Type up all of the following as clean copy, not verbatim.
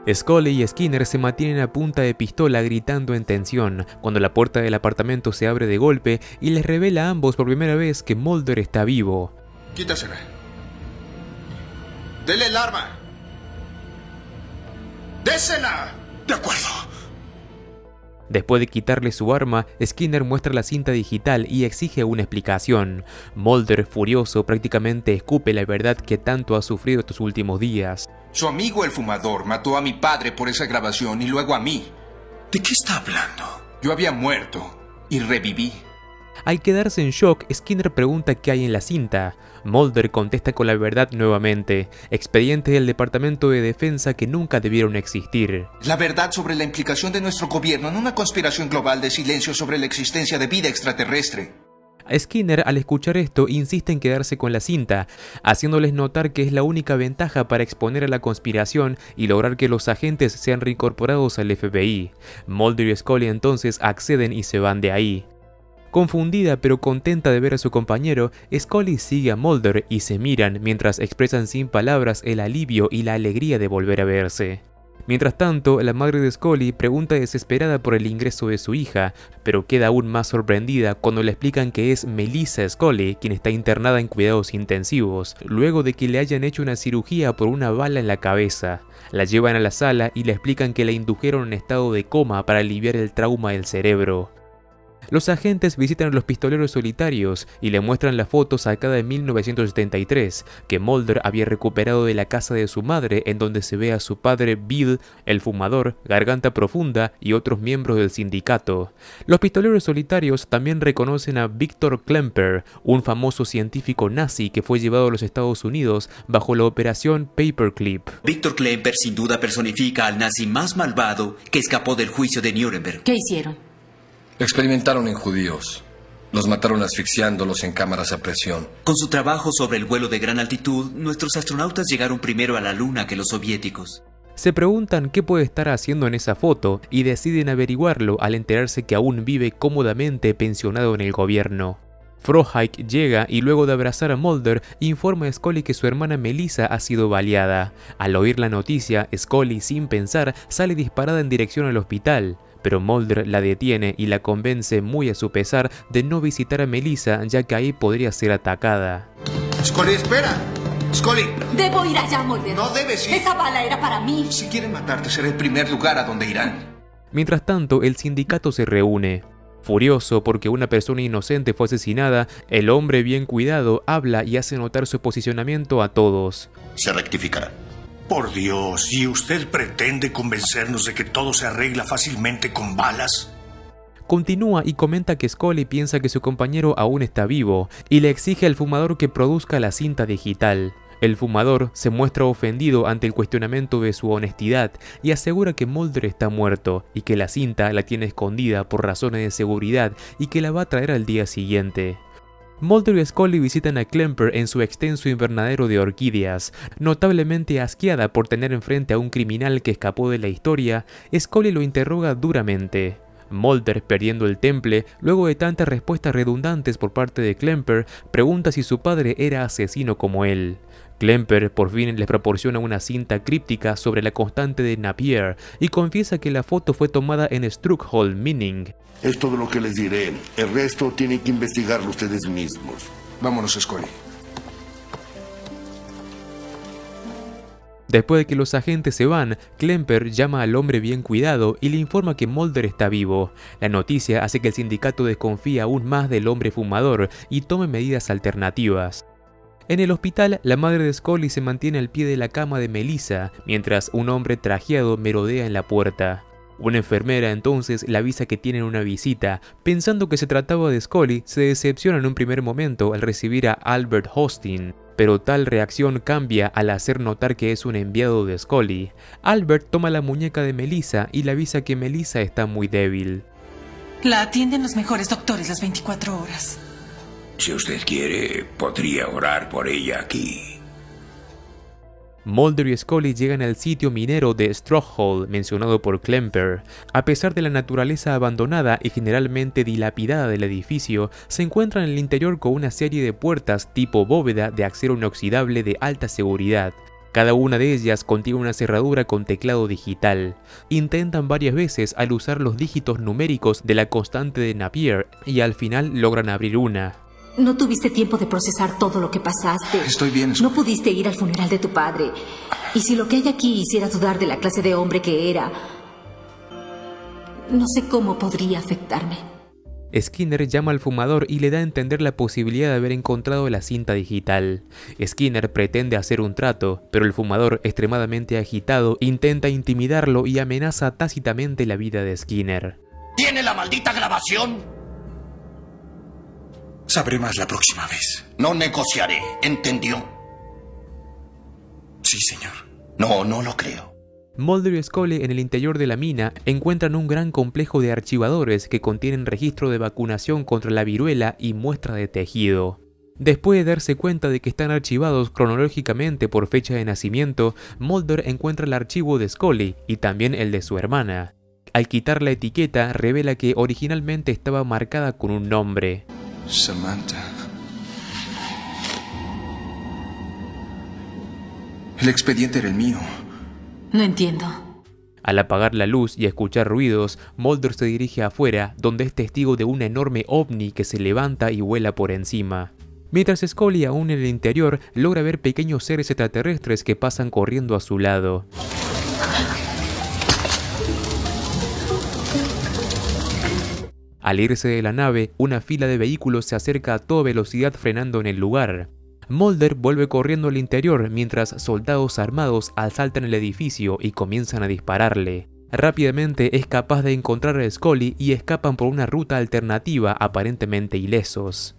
Scully y Skinner se mantienen a punta de pistola gritando en tensión, cuando la puerta del apartamento se abre de golpe y les revela a ambos por primera vez que Mulder está vivo. Quítasela. ¡Dele el arma! ¡Désela! De acuerdo. Después de quitarle su arma, Skinner muestra la cinta digital y exige una explicación. Mulder, furioso, prácticamente escupe la verdad que tanto ha sufrido estos últimos días. Su amigo el fumador mató a mi padre por esa grabación y luego a mí. ¿De qué está hablando? Yo había muerto y reviví. Al quedarse en shock, Skinner pregunta qué hay en la cinta. Mulder contesta con la verdad nuevamente, expedientes del Departamento de Defensa que nunca debieron existir. La verdad sobre la implicación de nuestro gobierno en una conspiración global de silencio sobre la existencia de vida extraterrestre. Skinner, al escuchar esto, insiste en quedarse con la cinta, haciéndoles notar que es la única ventaja para exponer a la conspiración y lograr que los agentes sean reincorporados al FBI. Mulder y Scully entonces acceden y se van de ahí. Confundida pero contenta de ver a su compañero, Scully sigue a Mulder y se miran mientras expresan sin palabras el alivio y la alegría de volver a verse. Mientras tanto, la madre de Scully pregunta desesperada por el ingreso de su hija, pero queda aún más sorprendida cuando le explican que es Melissa Scully quien está internada en cuidados intensivos, luego de que le hayan hecho una cirugía por una bala en la cabeza. La llevan a la sala y le explican que la indujeron en estado de coma para aliviar el trauma del cerebro. Los agentes visitan a los pistoleros solitarios y le muestran la foto sacada en 1973 que Mulder había recuperado de la casa de su madre, en donde se ve a su padre Bill, el fumador, Garganta Profunda y otros miembros del sindicato. Los pistoleros solitarios también reconocen a Victor Klemper, un famoso científico nazi que fue llevado a los Estados Unidos bajo la operación Paperclip. Victor Klemper sin duda personifica al nazi más malvado que escapó del juicio de Nuremberg. ¿Qué hicieron? Experimentaron en judíos. Los mataron asfixiándolos en cámaras a presión. Con su trabajo sobre el vuelo de gran altitud, nuestros astronautas llegaron primero a la Luna que los soviéticos. Se preguntan qué puede estar haciendo en esa foto y deciden averiguarlo al enterarse que aún vive cómodamente pensionado en el gobierno. Frohike llega y luego de abrazar a Mulder, informa a Scully que su hermana Melissa ha sido baleada. Al oír la noticia, Scully, sin pensar, sale disparada en dirección al hospital. Pero Mulder la detiene y la convence muy a su pesar de no visitar a Melissa, ya que ahí podría ser atacada. Scully, espera. Scully. Debo ir allá, Mulder. No debes ir. Esa bala era para mí. Si quieren matarte, será el primer lugar a donde irán. Mientras tanto, el sindicato se reúne. Furioso porque una persona inocente fue asesinada, el hombre bien cuidado habla y hace notar su posicionamiento a todos. Se rectificará. Por Dios, ¿y usted pretende convencernos de que todo se arregla fácilmente con balas? Continúa y comenta que Scully piensa que su compañero aún está vivo y le exige al fumador que produzca la cinta digital. El fumador se muestra ofendido ante el cuestionamiento de su honestidad y asegura que Mulder está muerto y que la cinta la tiene escondida por razones de seguridad y que la va a traer al día siguiente. Mulder y Scully visitan a Klemper en su extenso invernadero de orquídeas. Notablemente asqueada por tener enfrente a un criminal que escapó de la historia, Scully lo interroga duramente. Mulder, perdiendo el temple, luego de tantas respuestas redundantes por parte de Klemper, pregunta si su padre era asesino como él. Klemper por fin les proporciona una cinta críptica sobre la constante de Napier y confiesa que la foto fue tomada en Struckholm Mining. Es todo lo que les diré. El resto tienen que investigarlo ustedes mismos. Vámonos, Scully. Después de que los agentes se van, Klemper llama al hombre bien cuidado y le informa que Mulder está vivo. La noticia hace que el sindicato desconfíe aún más del hombre fumador y tome medidas alternativas. En el hospital, la madre de Scully se mantiene al pie de la cama de Melissa, mientras un hombre trajeado merodea en la puerta. Una enfermera entonces le avisa que tienen una visita. Pensando que se trataba de Scully, se decepciona en un primer momento al recibir a Albert Hostin. Pero tal reacción cambia al hacer notar que es un enviado de Scully. Albert toma la muñeca de Melissa y le avisa que Melissa está muy débil. La atienden los mejores doctores las 24 horas. Si usted quiere, podría orar por ella aquí. Mulder y Scully llegan al sitio minero de Struckholm mencionado por Klemper. A pesar de la naturaleza abandonada y generalmente dilapidada del edificio, se encuentran en el interior con una serie de puertas tipo bóveda de acero inoxidable de alta seguridad. Cada una de ellas contiene una cerradura con teclado digital. Intentan varias veces al usar los dígitos numéricos de la constante de Napier y al final logran abrir una. No tuviste tiempo de procesar todo lo que pasaste. Estoy bien. No pudiste ir al funeral de tu padre. Y si lo que hay aquí hiciera dudar de la clase de hombre que era, no sé cómo podría afectarme. Skinner llama al fumador y le da a entender la posibilidad de haber encontrado la cinta digital. Skinner pretende hacer un trato, pero el fumador, extremadamente agitado, intenta intimidarlo y amenaza tácitamente la vida de Skinner. ¿Tiene la maldita grabación? Sabré más la próxima vez. No negociaré, ¿entendió? Sí, señor. No, no lo creo. Mulder y Scully en el interior de la mina encuentran un gran complejo de archivadores que contienen registro de vacunación contra la viruela y muestra de tejido. Después de darse cuenta de que están archivados cronológicamente por fecha de nacimiento, Mulder encuentra el archivo de Scully y también el de su hermana. Al quitar la etiqueta, revela que originalmente estaba marcada con un nombre. Samantha. El expediente era el mío. No entiendo. Al apagar la luz y escuchar ruidos, Mulder se dirige afuera, donde es testigo de un enorme ovni que se levanta y vuela por encima. Mientras Scully, aún en el interior, logra ver pequeños seres extraterrestres que pasan corriendo a su lado. Al irse de la nave, una fila de vehículos se acerca a toda velocidad frenando en el lugar. Mulder vuelve corriendo al interior mientras soldados armados asaltan el edificio y comienzan a dispararle. Rápidamente es capaz de encontrar a Scully y escapan por una ruta alternativa aparentemente ilesos.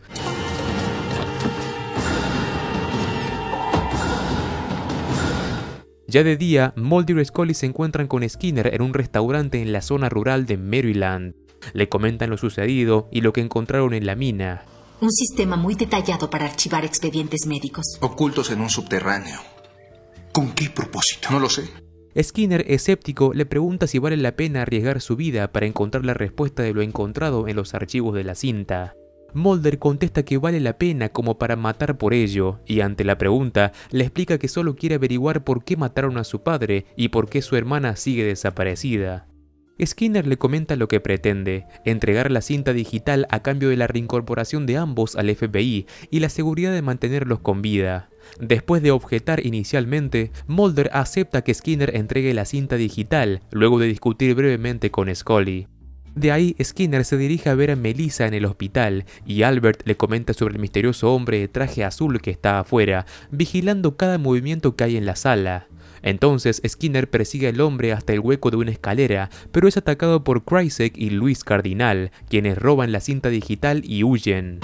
Ya de día, Mulder y Scully se encuentran con Skinner en un restaurante en la zona rural de Maryland. Le comentan lo sucedido y lo que encontraron en la mina. Un sistema muy detallado para archivar expedientes médicos. Ocultos en un subterráneo. ¿Con qué propósito? No lo sé. Skinner, escéptico, le pregunta si vale la pena arriesgar su vida para encontrar la respuesta de lo encontrado en los archivos de la cinta. Mulder contesta que vale la pena como para matar por ello, y ante la pregunta, le explica que solo quiere averiguar por qué mataron a su padre y por qué su hermana sigue desaparecida. Skinner le comenta lo que pretende, entregar la cinta digital a cambio de la reincorporación de ambos al FBI y la seguridad de mantenerlos con vida. Después de objetar inicialmente, Mulder acepta que Skinner entregue la cinta digital, luego de discutir brevemente con Scully. De ahí, Skinner se dirige a ver a Melissa en el hospital y Albert le comenta sobre el misterioso hombre de traje azul que está afuera, vigilando cada movimiento que hay en la sala. Entonces Skinner persigue al hombre hasta el hueco de una escalera, pero es atacado por Krycek y Luis Cardinal, quienes roban la cinta digital y huyen.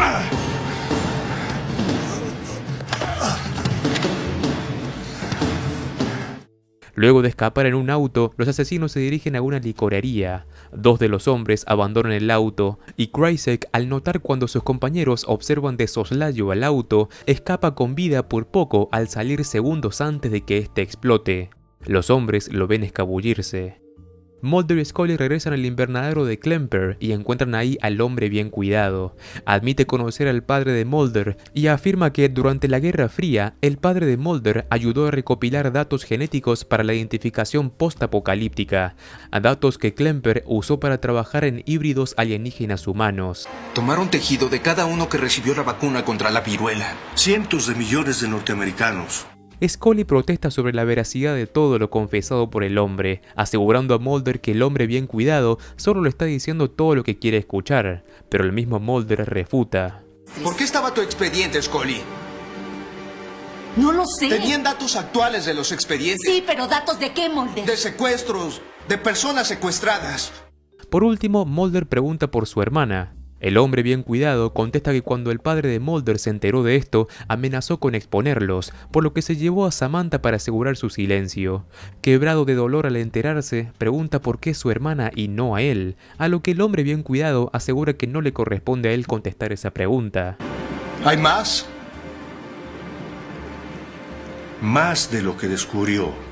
Luego de escapar en un auto, los asesinos se dirigen a una licorería. Dos de los hombres abandonan el auto y Krycek, al notar cuando sus compañeros observan de soslayo al auto, escapa con vida por poco al salir segundos antes de que este explote. Los hombres lo ven escabullirse. Mulder y Scully regresan al invernadero de Klemper y encuentran ahí al hombre bien cuidado. Admite conocer al padre de Mulder y afirma que durante la Guerra Fría, el padre de Mulder ayudó a recopilar datos genéticos para la identificación post-apocalíptica, datos que Klemper usó para trabajar en híbridos alienígenas humanos. Tomaron tejido de cada uno que recibió la vacuna contra la viruela. Cientos de millones de norteamericanos. Scully protesta sobre la veracidad de todo lo confesado por el hombre, asegurando a Mulder que el hombre bien cuidado solo le está diciendo todo lo que quiere escuchar, pero el mismo Mulder refuta. ¿Por qué estaba tu expediente, Scully? No lo sé. Tenían datos actuales de los expedientes. Sí, pero ¿datos de qué, Mulder? De secuestros, de personas secuestradas. Por último, Mulder pregunta por su hermana. El hombre bien cuidado contesta que cuando el padre de Mulder se enteró de esto, amenazó con exponerlos, por lo que se llevó a Samantha para asegurar su silencio. Quebrado de dolor al enterarse, pregunta por qué su hermana y no a él, a lo que el hombre bien cuidado asegura que no le corresponde a él contestar esa pregunta. ¿Hay más? Más de lo que descubrió.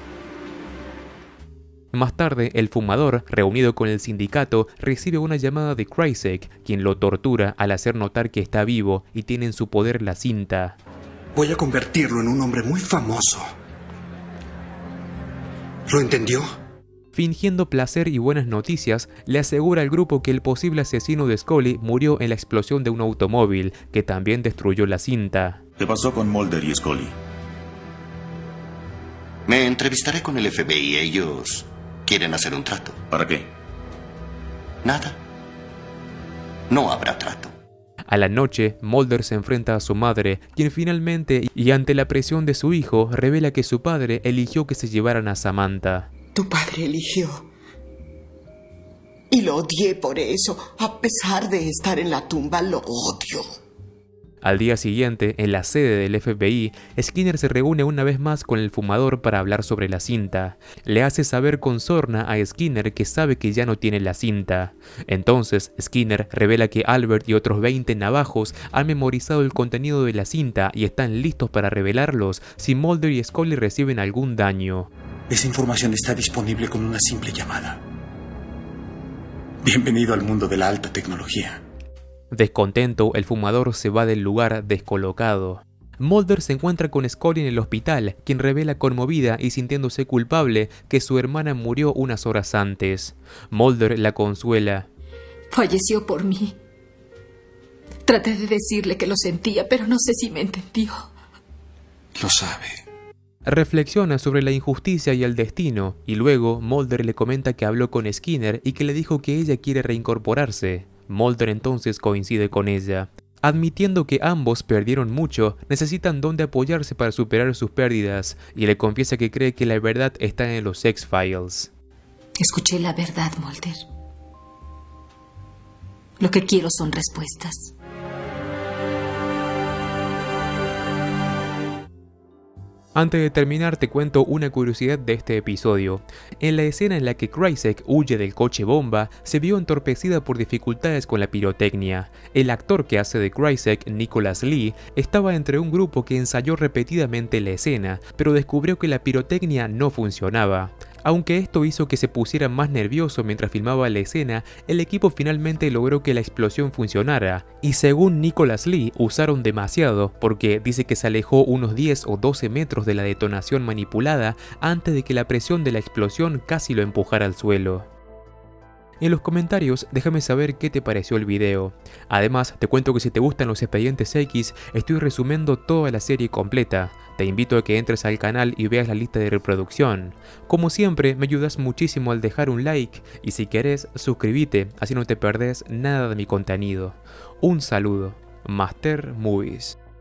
Más tarde, el fumador, reunido con el sindicato, recibe una llamada de Krycek, quien lo tortura al hacer notar que está vivo y tiene en su poder la cinta. Voy a convertirlo en un hombre muy famoso. ¿Lo entendió? Fingiendo placer y buenas noticias, le asegura al grupo que el posible asesino de Scully murió en la explosión de un automóvil, que también destruyó la cinta. ¿Qué pasó con Mulder y Scully? Me entrevistaré con el FBI. Ellos quieren hacer un trato. ¿Para qué? Nada. No habrá trato. A la noche, Mulder se enfrenta a su madre, quien finalmente, y ante la presión de su hijo, revela que su padre eligió que se llevaran a Samantha. Tu padre eligió. Y lo odié por eso. A pesar de estar en la tumba, lo odio. Al día siguiente, en la sede del FBI, Skinner se reúne una vez más con el fumador para hablar sobre la cinta. Le hace saber con sorna a Skinner que sabe que ya no tiene la cinta. Entonces, Skinner revela que Albert y otros 20 navajos han memorizado el contenido de la cinta y están listos para revelarlos si Mulder y Scully reciben algún daño. Esa información está disponible con una simple llamada. Bienvenido al mundo de la alta tecnología. Descontento, el fumador se va del lugar descolocado. Mulder se encuentra con Scully en el hospital, quien revela conmovida y sintiéndose culpable que su hermana murió unas horas antes. Mulder la consuela. Falleció por mí. Traté de decirle que lo sentía, pero no sé si me entendió. Lo sabe. Reflexiona sobre la injusticia y el destino, y luego Mulder le comenta que habló con Skinner y que le dijo que ella quiere reincorporarse. Mulder entonces coincide con ella. Admitiendo que ambos perdieron mucho, necesitan dónde apoyarse para superar sus pérdidas, y le confiesa que cree que la verdad está en los X-Files. Escuché la verdad, Mulder. Lo que quiero son respuestas. Antes de terminar, te cuento una curiosidad de este episodio. En la escena en la que Krycek huye del coche bomba, se vio entorpecida por dificultades con la pirotecnia. El actor que hace de Krycek, Nicholas Lee, estaba entre un grupo que ensayó repetidamente la escena, pero descubrió que la pirotecnia no funcionaba. Aunque esto hizo que se pusiera más nervioso mientras filmaba la escena, el equipo finalmente logró que la explosión funcionara, y según Nicholas Lee usaron demasiado porque dice que se alejó unos 10 o 12 metros de la detonación manipulada antes de que la presión de la explosión casi lo empujara al suelo. En los comentarios déjame saber qué te pareció el video. Además te cuento que si te gustan los Expedientes X, estoy resumiendo toda la serie completa. Te invito a que entres al canal y veas la lista de reproducción. Como siempre me ayudas muchísimo al dejar un like y si querés suscríbete, así no te perdés nada de mi contenido. Un saludo. Master Movies.